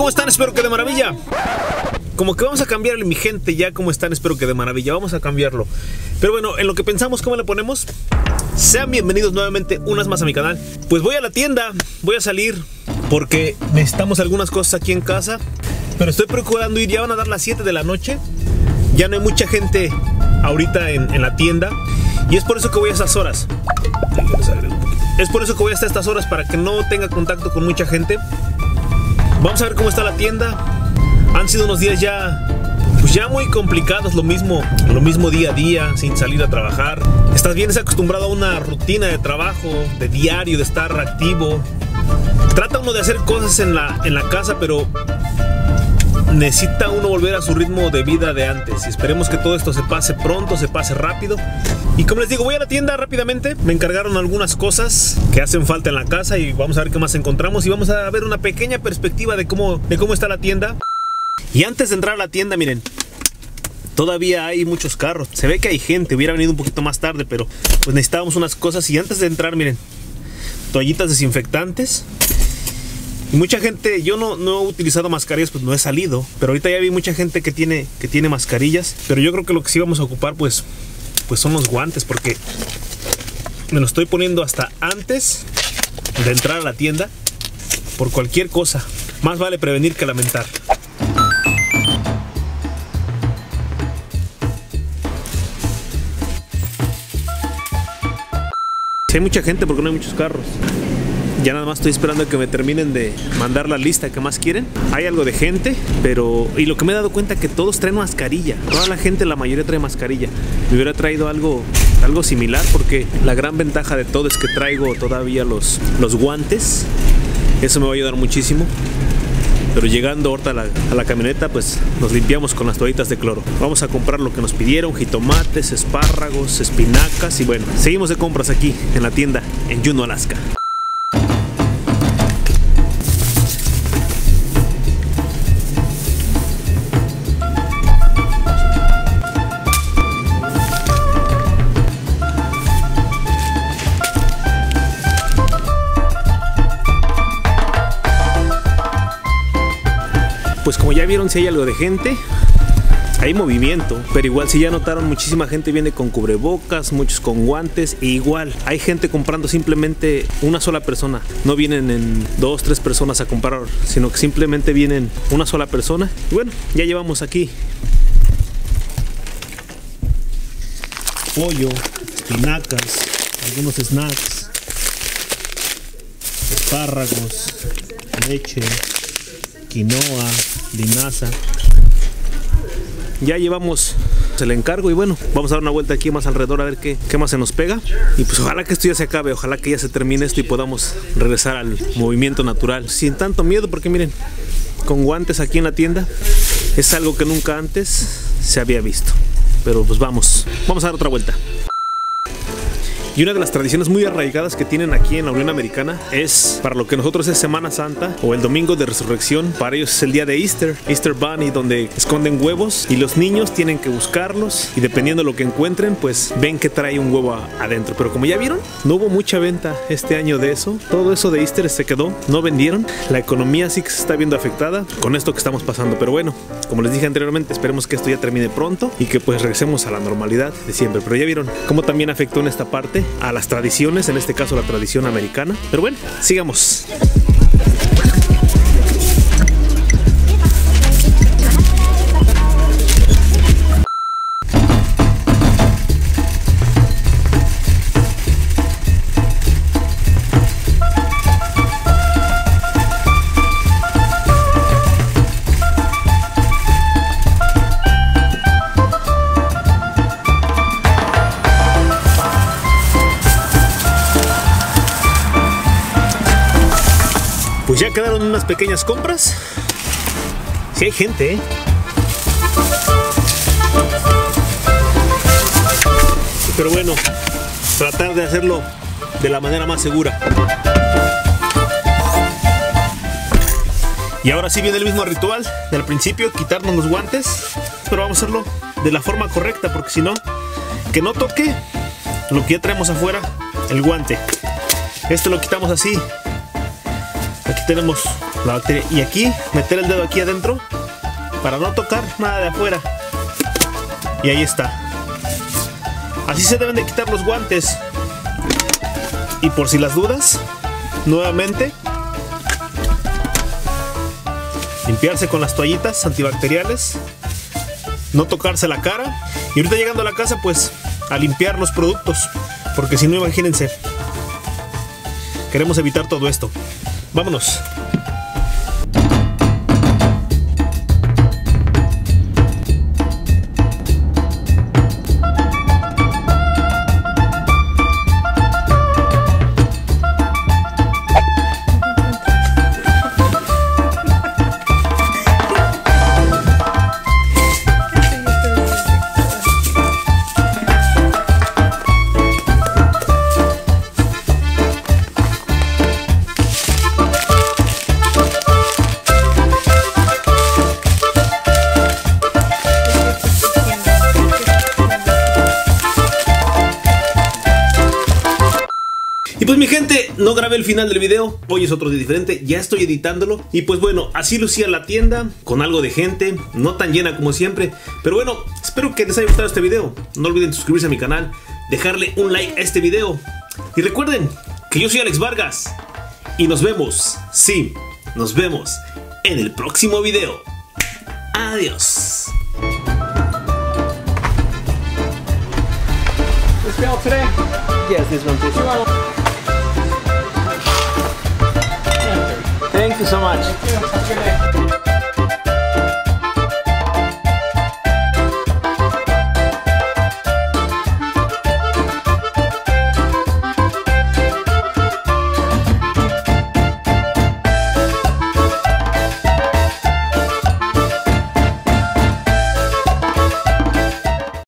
¿Cómo están? Espero que de maravilla. Como que vamos a cambiarle, mi gente, ya como están, espero que de maravilla. Vamos a cambiarlo. Pero bueno, en lo que pensamos, ¿cómo le ponemos? Sean bienvenidos nuevamente unas más a mi canal. Pues voy a la tienda, voy a salir porque necesitamos algunas cosas aquí en casa. Pero estoy procurando ir, ya van a dar las 7 de la noche. Ya no hay mucha gente ahorita en la tienda. Y es por eso que voy a esas horas. Es por eso que voy hasta estas horas, para que no tenga contacto con mucha gente. Vamos a ver cómo está la tienda. Han sido unos días ya, pues ya muy complicados, lo mismo día a día, sin salir a trabajar. Estás bien acostumbrado a una rutina de trabajo, de diario, de estar activo. Trata uno de hacer cosas en la casa, pero necesita uno volver a su ritmo de vida de antes. Y esperemos que todo esto se pase pronto, se pase rápido. Y como les digo, voy a la tienda rápidamente. Me encargaron algunas cosas que hacen falta en la casa y vamos a ver qué más encontramos. Y vamos a ver una pequeña perspectiva de cómo está la tienda. Y antes de entrar a la tienda, miren, todavía hay muchos carros. Se ve que hay gente, hubiera venido un poquito más tarde, pero pues necesitábamos unas cosas. Y antes de entrar, miren, toallitas desinfectantes. Y mucha gente, yo no he utilizado mascarillas, pues no he salido. Pero ahorita ya vi mucha gente que tiene mascarillas. Pero yo creo que lo que sí vamos a ocupar, pues son los guantes, porque me los estoy poniendo hasta antes de entrar a la tienda. Por cualquier cosa, más vale prevenir que lamentar. Si hay mucha gente, porque no hay muchos carros. Ya nada más estoy esperando a que me terminen de mandar la lista que más quieren. Hay algo de gente, pero... Y lo que me he dado cuenta es que todos traen mascarilla. Toda la gente, la mayoría trae mascarilla. Me hubiera traído algo similar, porque la gran ventaja de todo es que traigo todavía los guantes. Eso me va a ayudar muchísimo. Pero llegando ahorita a la camioneta, pues nos limpiamos con las toallitas de cloro. Vamos a comprar lo que nos pidieron: jitomates, espárragos, espinacas. Y bueno, seguimos de compras aquí en la tienda en Juneau, Alaska. Pues como ya vieron, si hay algo de gente, hay movimiento, pero igual si ya notaron, muchísima gente viene con cubrebocas, muchos con guantes, e igual hay gente comprando simplemente una sola persona. No vienen en 2, 3 personas a comprar, sino que simplemente vienen una sola persona. Y bueno, ya llevamos aquí pollo, espinacas, algunos snacks, espárragos, leche, quinoa, linaza. Ya llevamos el encargo y bueno, vamos a dar una vuelta aquí más alrededor a ver qué más se nos pega. Y pues ojalá que esto ya se acabe, ojalá que ya se termine esto y podamos regresar al movimiento natural sin tanto miedo, porque miren, con guantes aquí en la tienda es algo que nunca antes se había visto. Pero pues vamos a dar otra vuelta. Y una de las tradiciones muy arraigadas que tienen aquí en la Unión Americana es, para lo que nosotros es Semana Santa o el Domingo de Resurrección, para ellos es el día de Easter Bunny, donde esconden huevos y los niños tienen que buscarlos y dependiendo de lo que encuentren, pues ven que trae un huevo adentro. Pero como ya vieron, no hubo mucha venta este año de eso. Todo eso de Easter se quedó, no vendieron. La economía sí que se está viendo afectada con esto que estamos pasando. Pero bueno, como les dije anteriormente, esperemos que esto ya termine pronto y que pues regresemos a la normalidad de siempre. Pero ya vieron cómo también afectó en esta parte a las tradiciones, en este caso la tradición americana. Pero bueno, sigamos. Pues ya quedaron unas pequeñas compras. Sí hay gente, ¿eh? Pero bueno, tratar de hacerlo de la manera más segura. Y ahora sí viene el mismo ritual del principio, quitarnos los guantes. Pero vamos a hacerlo de la forma correcta, porque si no, que no toque lo que ya traemos afuera, el guante. Esto lo quitamos así. Aquí tenemos la bacteria. Y aquí, meter el dedo aquí adentro para no tocar nada de afuera. Y ahí está. Así se deben de quitar los guantes. Y por si las dudas, nuevamente, limpiarse con las toallitas antibacteriales, no tocarse la cara. Y ahorita llegando a la casa, pues a limpiar los productos, porque si no, imagínense, queremos evitar todo esto. Vámonos. Y pues mi gente, no grabé el final del video, hoy es otro día diferente, ya estoy editándolo. Y pues bueno, así lucía la tienda, con algo de gente, no tan llena como siempre. Pero bueno, espero que les haya gustado este video. No olviden suscribirse a mi canal, dejarle un like a este video. Y recuerden que yo soy Alex Vargas. Y nos vemos, sí, nos vemos en el próximo video. Adiós. This bill today? Yes, this one too. Thank Thank you so much. you. Have a good day.